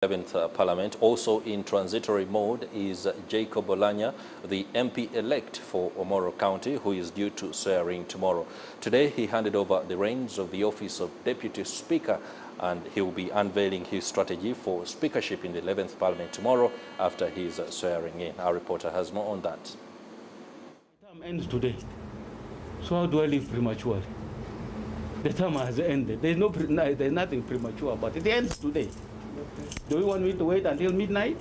11th Parliament. Also in transitory mode is Jacob Oulanyah, the MP-elect for Omoro County, who is due to swearing tomorrow. Today, he handed over the reins of the office of Deputy Speaker, and he will be unveiling his strategy for speakership in the 11th Parliament tomorrow after his swearing in. Our reporter has more on that. The term ends today, so how do I live prematurely? The term has ended. There's nothing premature about it. It ends today. Do you want me to wait until midnight?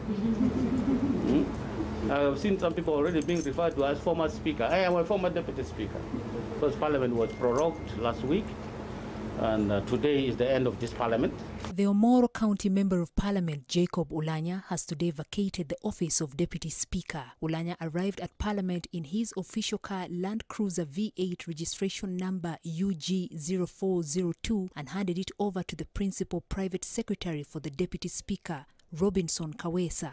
I've seen some people already being referred to as former speaker. I am a former deputy speaker, because Parliament was prorogued last week, and today is the end of this Parliament. The Omoro County Member of Parliament, Jacob Oulanyah, has today vacated the office of Deputy Speaker. Oulanyah arrived at Parliament in his official car Land Cruiser V8 registration number UG0402 and handed it over to the Principal Private Secretary for the Deputy Speaker, Robinson Kawesa.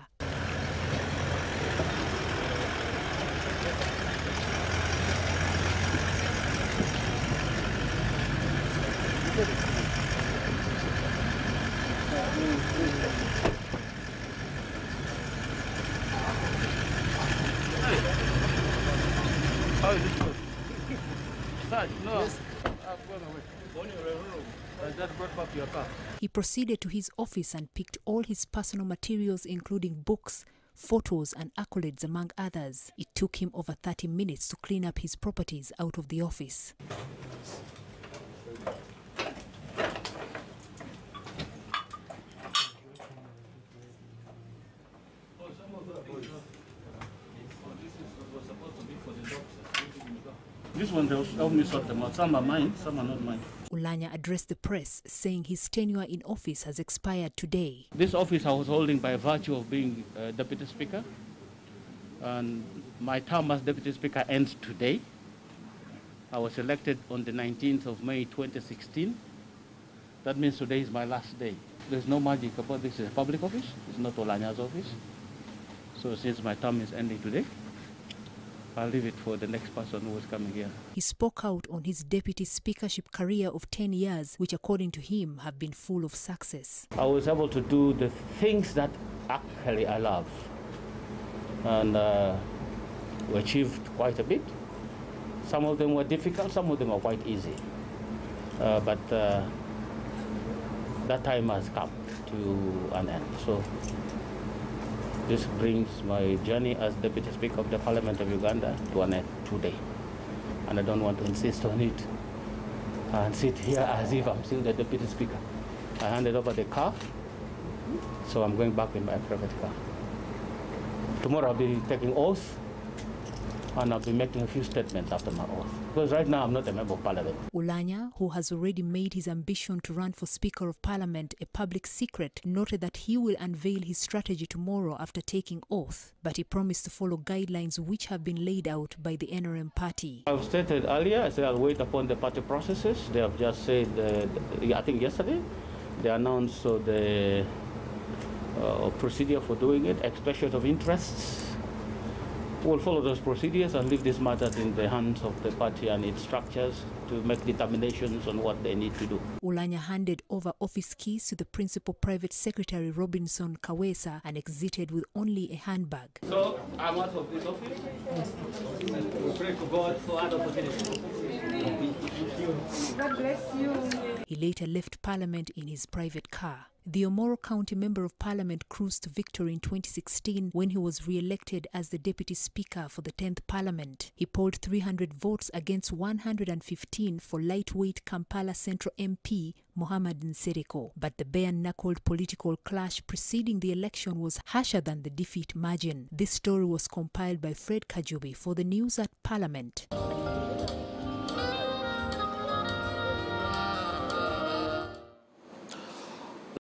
How is it good? Sarge, no. Yes. I've gone away. I just brought back your car. He proceeded to his office and picked all his personal materials, including books, photos and accolades, among others. It took him over 30 minutes to clean up his properties out of the office. This one, they'll help me sort them out. Some are mine, some are not mine. Oulanyah addressed the press, saying his tenure in office has expired today. This office I was holding by virtue of being Deputy Speaker, and my term as Deputy Speaker ends today. I was elected on the 19th of May 2016. That means today is my last day. There's no magic about this. It's a public office. It's not Oulanyah's office. So since my term is ending today, I'll leave it for the next person who is coming here. He spoke out on his deputy speakership career of 10 years, which according to him have been full of success. I was able to do the things that actually I love, and we achieved quite a bit. Some of them were difficult, some of them were quite easy. But that time has come to an end. So this brings my journey as Deputy Speaker of the Parliament of Uganda to an end today. And I don't want to insist on it and sit here as if I'm still the Deputy Speaker. I handed over the car, so I'm going back in my private car. Tomorrow I'll be taking oath, and I'll be making a few statements after my oath. Because right now I'm not a member of Parliament. Oulanyah, who has already made his ambition to run for Speaker of Parliament a public secret, noted that he will unveil his strategy tomorrow after taking oath. But he promised to follow guidelines which have been laid out by the NRM party. I've stated earlier, I said I'll wait upon the party processes. They have just said, I think yesterday, they announced the procedure for doing it, expression of interests. We'll follow those procedures and leave this matter in the hands of the party and its structures to make determinations on what they need to do. Oulanyah handed over office keys to the Principal Private Secretary Robinson Kawesa and exited with only a handbag. So I'm out of this office. Yes. We pray to God for other opportunities. God bless you. He later left Parliament in his private car. The Omoro County Member of Parliament cruised to victory in 2016 when he was re-elected as the Deputy Speaker for the 10th Parliament. He polled 300 votes against 115 for lightweight Kampala Central MP Mohammed Nsereko. But the bare-knuckled political clash preceding the election was harsher than the defeat margin. This story was compiled by Fred Kajubi for the News at Parliament.